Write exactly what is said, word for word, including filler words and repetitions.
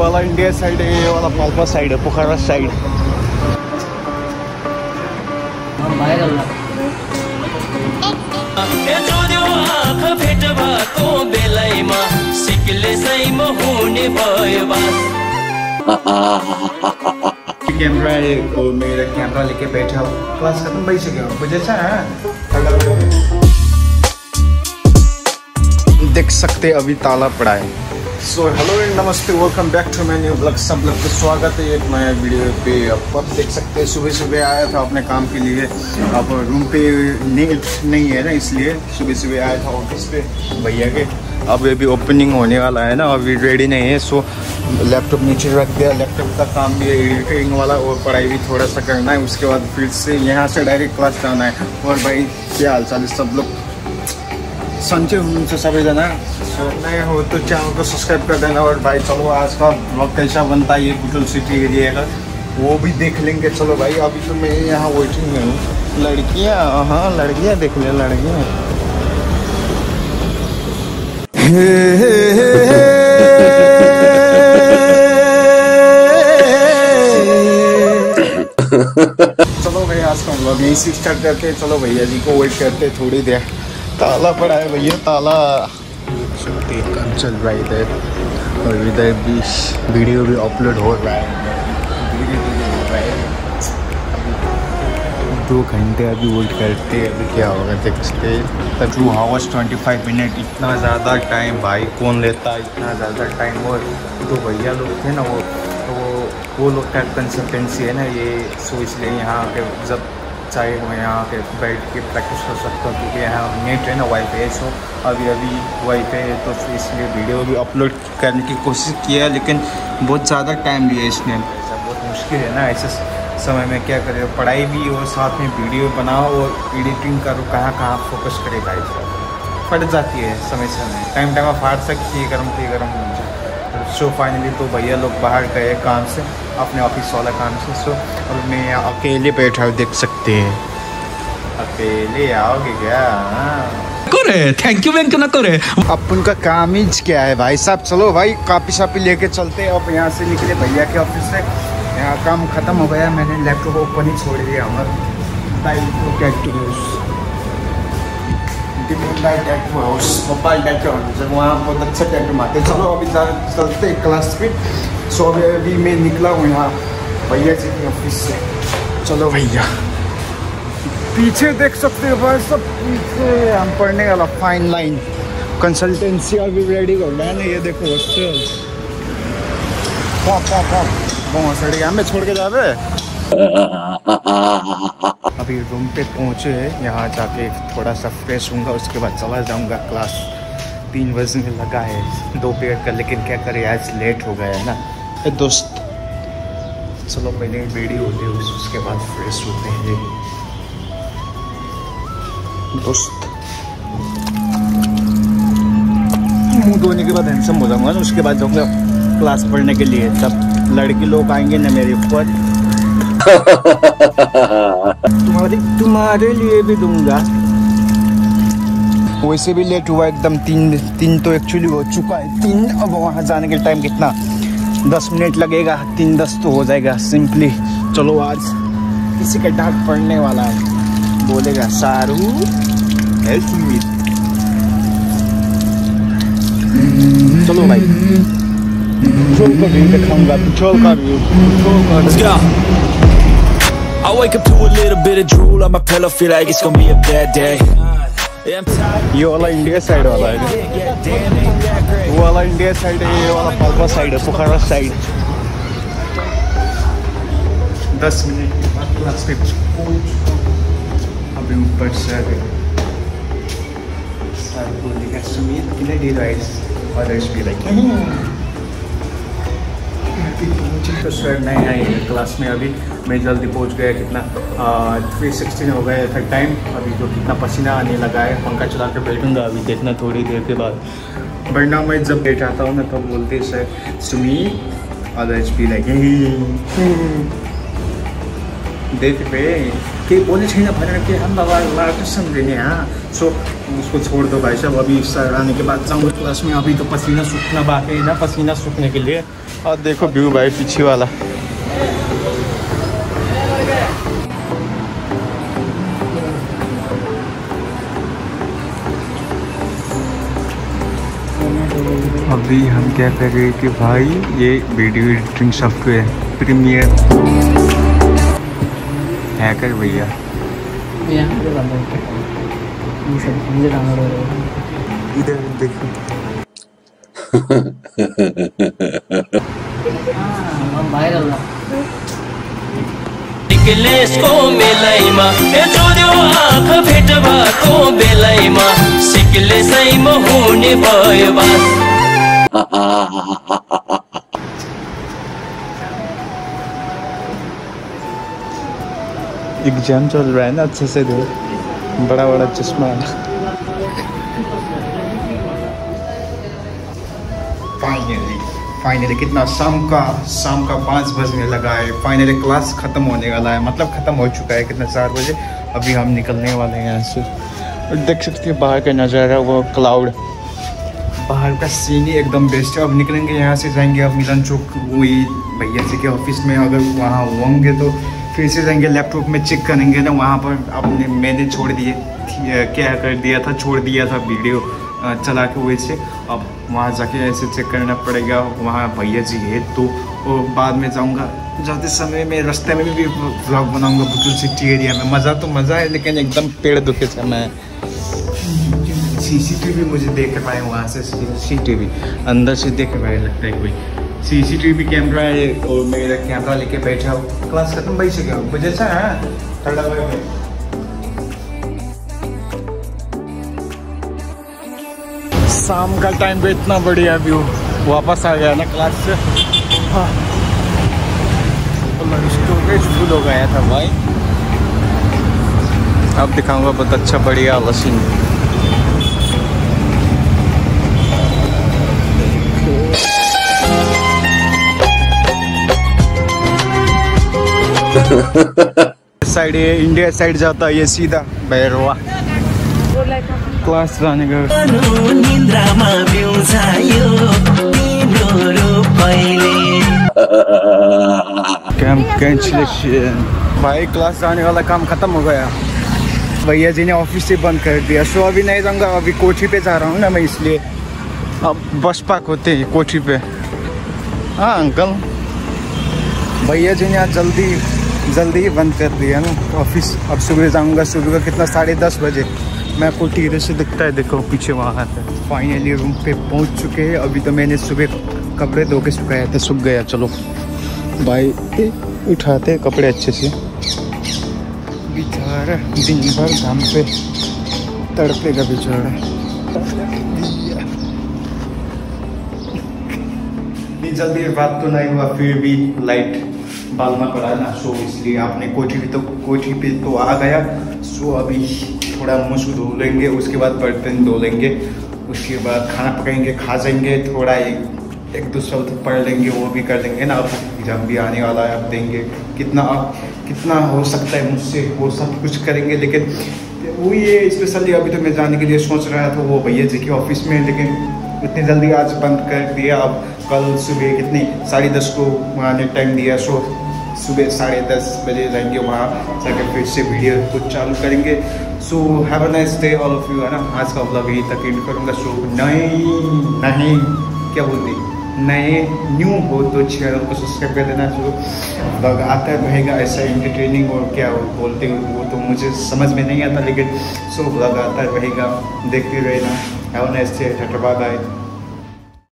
वाला India side है, ये वाला पाल्पा साइड है, पोखरा साइड। कैमरा है और मेरा कैमरा लेके बैठा हूँ, क्लास खत्म भाई से गया मुझे देख सकते अभी ताला पड़ा है। सो हेलो एंड नमस्ते, welcome back to my new blog. सब लोग को स्वागत है एक नया वीडियो पे। अब अब देख सकते हैं सुबह सुबह आया था अपने काम के लिए। अब रूम पे नेट नहीं है ना, इसलिए सुबह सुबह आया था ऑफिस पे भैया के। अब अभी ओपनिंग होने वाला है ना, अभी रेडी नहीं है। सो लैपटॉप नीचे रख दिया, लैपटॉप का काम भी है एडिटिंग वाला और पढ़ाई भी थोड़ा सा करना है। उसके बाद फिर से यहाँ से डायरेक्ट क्लास जाना है। और भाई क्या हाल चाल है सब लोग, संचे उनसे सभी जना। सो नए हो तो चैनल को सब्सक्राइब कर देना। और भाई चलो आज का ब्लॉग कैसा बनता है ये बुटल सिटी एरिया का वो भी देख लेंगे। चलो भाई अभी तो मैं यहाँ वेटिंग में हूँ। लड़कियाँ, हाँ लड़कियाँ देख ले, लड़कियाँ। चलो भाई आज का ब्लॉग यहीं से स्टार्ट करते हैं। चलो भैया जी को वेट करते थोड़ी देर। ताला पड़ा है भैया, ताला काम चल रहा है इधर। और इधर भी वीडियो भी अपलोड हो रहा है, वीडियो भी हो रहा है। दो घंटे अभी वेट करते हैं, अभी क्या होगा देखते हैं। Two hours twenty five minute, इतना ज़्यादा टाइम भाई कौन लेता है इतना ज़्यादा टाइम। और दो भैया लोग थे ना वो तो वो लोग का कंसल्टेंसी है ना ये, सो इसलिए यहाँ पे जब चाहे मैं यहाँ पे बैठ के प्रैक्टिस कर सकता हूँ क्योंकि यहाँ नेट है ना, वाईफाई है। सो अभी अभी वाईफाई है तो इसलिए वीडियो भी अपलोड करने की कोशिश किया, लेकिन बहुत ज़्यादा टाइम लिया इसने। बहुत मुश्किल है ना ऐसे समय में, क्या करें, पढ़ाई भी और साथ में वीडियो बनाओ और एडिटिंग करो, कहाँ कहाँ फोकस करेगा ऐसा फट जाती है समय समय। टाइम टाइम में फाड़ सकती है, गर्म थी गर्म हो जाए। सो फाइनली तो भैया लोग बाहर गए काम से, अपने ऑफिस वाला काम से। सो और मैं यहाँ अकेले बैठा हूँ, देख सकते हैं। अकेले आओगे क्या? करे थैंक यू बैंक ना करे। अब उनका काम ही क्या है भाई साहब। चलो भाई कापी शापी लेके चलते हैं। अब यहाँ से निकले भैया के ऑफिस से, यहाँ काम खत्म हो गया। मैंने लैपटॉप ओपन ही छोड़ दिया हमारा tattoo house, mobile tattoo house, वहाँ बहुत अच्छा टैटू मारते। चलो अभी चलते क्लास पे। सो अभी अभी मैं निकला हूँ यहाँ भैया जी के ऑफिस से। चलो भैया पीछे देख सकते हो भाई सब, पीछे हम पढ़ने वाला फाइन लाइन कंसल्टेंसी अभी रेडी हो रहा है ना। ये देखो हॉस्टल पॉप पॉप पॉप बहुत सड़ी हमें छोड़ के जा रहे। अभी रूम पे पहुँचे हैं, यहाँ जाके थोड़ा सा फ्रेश होऊंगा, उसके बाद चला जाऊंगा क्लास। तीन बजे में लगा है दोपहर का, लेकिन क्या करें आज लेट हो गया है ना ए दोस्त। चलो पहले वीडियो होती है उसके बाद फ्रेश होते हैं दोस्त। मुँह धोने के बाद हैंडसम हो जाऊंगा ना, उसके बाद जाऊँगा क्लास पढ़ने के लिए। तब लड़की लोग आएंगे ना मेरे ऊपर। तुम्हारे तुम्हारे लिए भी दूंगा। वैसे भी लेट हुआ एकदम, तीन तीन तो एक्चुअली हो चुका है तीन। अब वहाँ जाने के टाइम कितना दस मिनट लगेगा, तीन दस तो हो जाएगा सिंपली। चलो आज किसी का डांट पड़ने वाला है, बोलेगा सारू हेल्प मी। चलो भाई पेट्रोल का व्यू दिखाऊंगा, पेट्रोल का व्यू, पेट्रोल का। I wake up to a little bit of drool on my pillow, feel like it's gonna be a bad day. ये वाला इंडिया साइड वाला है, वो वाला इंडिया साइड है, ये वाला पाल्पा साइड है, पोखरा साइड। दस मिनट के बाद क्लास पे अभी ऊपर से सर बोलेगा सुमित कितने डी राइस और एच पी लाइक तो सर नहीं आई है क्लास में। अभी मैं जल्दी पहुंच गया, कितना थ्री सिक्सटीन हो गया था टाइम। अभी जो कितना पसीना आने लगा है, पंखा चला कर बैठूंगा अभी देखना थोड़ी देर के बाद। वरना मैं जब बैठाता हूँ ना तो बोलते सर सुमित और एच पी लाइक देख पे के बोले छैन भनेर के हम बाबा कसम देने हाँ। सो उसको छोड़ दो भाई साहब, अभी सर आने के बाद जाऊँगा क्लास में। अभी तो पसीना सूखना बाकी है ना, पसीना सूखने के लिए। और देखो व्यू भाई पीछे वाला। अभी हम क्या कर रहे हैं कि भाई ये वीडियो एडिटिंग सॉफ्टवेयर प्रीमियर हैकर भैया इधर देखो। सिक्लेसको मेलाइमा ए जोड्यो आँख भेट भएको बेलाइमा सिक्लेसैमा हुने भयो बास। एग्जाम चल रहा है ना, अच्छे से दो। बड़ा बड़ा चश्मा। फाइनली फाइनली कितना शाम का शाम का पाँच बजने लगा है। फाइनली क्लास ख़त्म होने वाला है, मतलब ख़त्म हो चुका है। कितना चार बजे। अभी हम निकलने वाले हैं यहाँ से। और देख सकते हैं बाहर का नज़ारा, वो क्लाउड, बाहर का सीन ही एकदम बेस्ट है। अब निकलेंगे यहाँ से, जाएंगे अब मिलन चौक, वही भैया जी के ऑफिस में। अगर वहाँ होंगे तो फिर से जाएंगे, लैपटॉप में चेक करेंगे ना। वहाँ पर अपने मैंने छोड़ दिए क्या कर दिया था, छोड़ दिया था वीडियो चला के वैसे। अब वहाँ जाके ऐसे चेक करना पड़ेगा। वहाँ भैया जी है तो वो बाद में जाऊँगा। जाते समय में रास्ते में भी व्लॉग बनाऊँगा बुटुल सिटी एरिया में। मज़ा तो मज़ा है, लेकिन एकदम पेड़ दुखे समय। सीसीटीवी मुझे देख रहा है वहाँ से, सीसीटीवी अंदर से देख रहा है, लगता है कोई सीसीटीवी कैमरा है। और मेरा कैमरा लेके बैठा हूँ। क्लास खत्म भाई से क्या मुझे सा है थर्ड में। शाम का टाइम पे इतना बढ़िया व्यू। वापस आ गया ना क्लास से। हाँ स्टोरेज फुल हो गया था भाई। अब दिखाऊंगा बहुत अच्छा बढ़िया लसीन। साइड ये इंडिया साइड जाता है, ये सीधा बैरवा क्लास जाने का। कैंसिलेशन भाई, क्लास जाने वाला काम खत्म हो गया। भैया जी ने ऑफिस से बंद कर दिया। सो अभी नहीं जाऊंगा, अभी कोठी पे जा रहा हूँ ना मैं, इसलिए। अब बस पार्क होते हैं कोठी पे। हाँ अंकल, भैया जी ने आज जल्दी जल्दी ही बंद कर दिया ना ऑफिस। अब सुबह जाऊंगा, सुबह का कितना साढ़े दस बजे। मैं कोठी इधर से दिखता है, देखो पीछे वहाँ है। फाइनली रूम पे पहुँच चुके हैं। अभी तो मैंने सुबह कपड़े धो के सुखाया था, सूख गया। चलो भाई उठाते कपड़े अच्छे से। बेचारा दिन भर घाम पे तड़पेगा बेचारा। जल्दी बात तो नहीं हुआ, फिर भी लाइट बालना पड़ा ना। सो इसलिए आपने कोठी भी तो कोठी पे तो आ गया। सो अभी थोड़ा मुँह धो लेंगे, उसके बाद बर्तन धो लेंगे, उसके बाद खाना पकाएंगे, खा जाएंगे। थोड़ा एक एक दो शब्द पढ़ लेंगे, वो भी कर लेंगे ना। अब एग्जाम भी आने वाला है, अब देंगे कितना कितना हो सकता है मुझसे, वो सब कुछ करेंगे। लेकिन वो ये स्पेशली अभी तो मैं जाने के लिए सोच रहा था वो भैया जी के ऑफिस में, लेकिन इतनी जल्दी आज बंद कर दिया। अब कल सुबह कितनी साढ़े दस को वहाँ ने टाइम दिया। सो सुबह साढ़े दस बजे जाएंगे वहाँ, जाकर फिर से वीडियो को चालू करेंगे। So have a nice day all of you, है ना। आज का व्लॉग यही तक एंड करूँगा। सो नहीं नहीं क्या बोलते, नए न्यू हो तो चैनल को सब्सक्राइब कर देना। जो व्लॉग आता रहेगा ऐसा इंटरटेनिंग और क्या बोलते हो वो तो मुझे समझ में नहीं आता, लेकिन सो व्लॉग आता रहेगा, देखते रहना। Have a nice day, tata bye bye.